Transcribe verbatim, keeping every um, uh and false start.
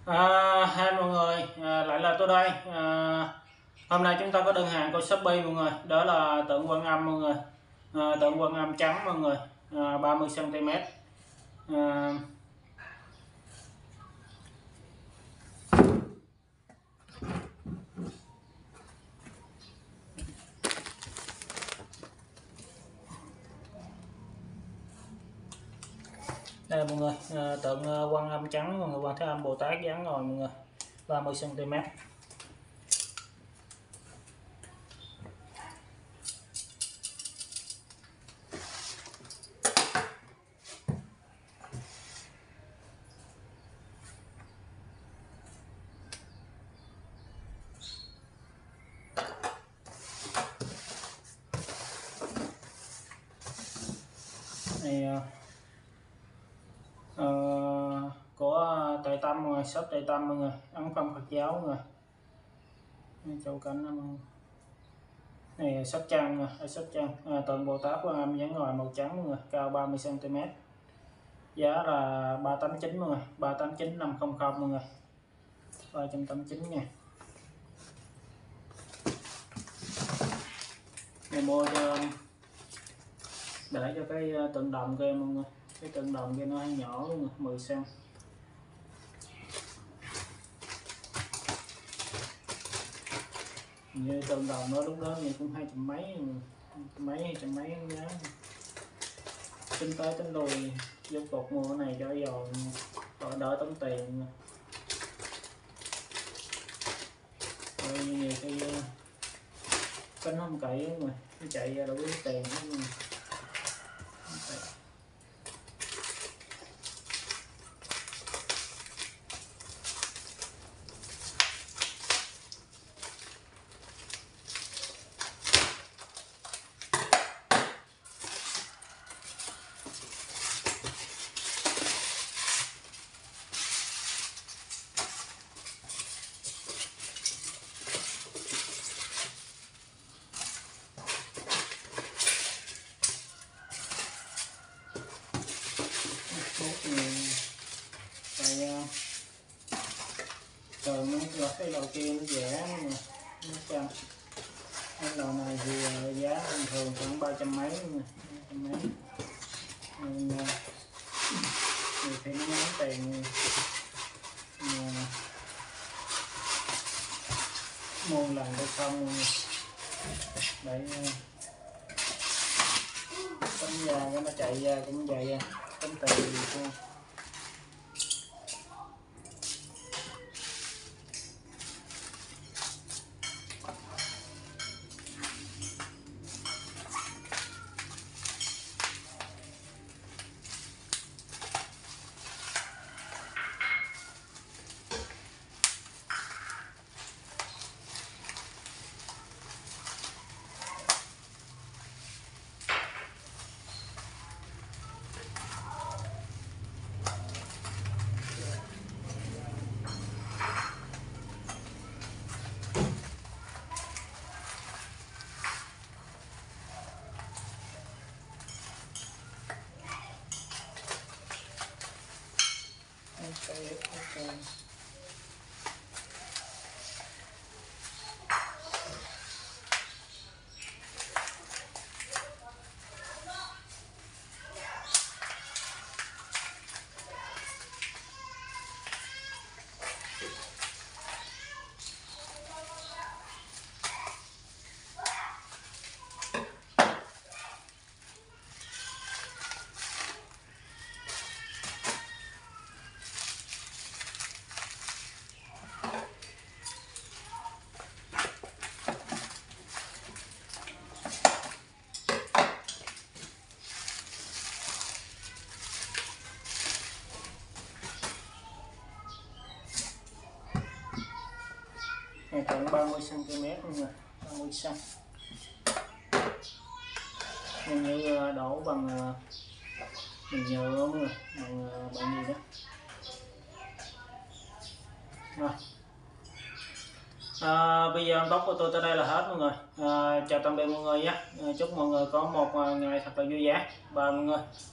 À, hai mọi người, à, lại là tôi đây. À, hôm nay chúng ta có đơn hàng của Shopee mọi người, đó là tượng Quan Âm mọi người, à, tượng Quan Âm trắng mọi người, à, ba mươi xăng ti mét. À, đây mọi người, à, tượng Quan Âm trắng mọi người, Quan Thế Âm Bồ Tát dán rồi mọi người, ba mươi xăng ti mét. Này uh, của Tề Tâm mọi người, shop Tề Tâm mọi người, ấn phẩm Phật giáo mọi người, châu cảnh mọi người. Này Sóc Trăng, ở Sóc Trăng, à, tượng Bồ Tát Quan Âm dáng ngòi màu trắng mọi người, cao ba mươi xăng ti mét, giá là ba trăm tám mươi chín mọi người, ba trăm tám mươi chín năm trăm mọi người, ba trăm tám mươi chín nha. Này mua cho để cho cái tượng đồng kia mọi người, cái tượng đồng kia nó hơi nhỏ luôn, mười xăng. Như tượng đồng nó lúc đó thì cũng hai trăm mấy, mấy hai trăm mấy giá. Tính tới tính lui vô cột mua cái này cho giòn, đỡ đỡ tốn tiền. Rồi nhiều khi cánh không cậy mà nó chạy ra đâu có tiền hết luôn. Rồi nó rồi cái đầu kia nó rẻ mà nó trăm, cái đầu này thì giá bình thường khoảng ba trăm mấy nè, trăm mấy. Nhiều khi nó ngắn tiền mua lần để xong để tính ra cái nó chạy ra cũng vậy, tính tiền gì thôi. Okay, okay. Này khoảng ba mươi xăng ti mét luôn rồi, ba mươi xăng. Mình như đổ bằng mình nhựa đúng rồi, bằng bằng gì đó. Rồi. À, video vlog của tôi tới đây là hết mọi người. À, chào tạm biệt mọi người nhé. À, chúc mọi người có một ngày thật là vui vẻ. Bye mọi người.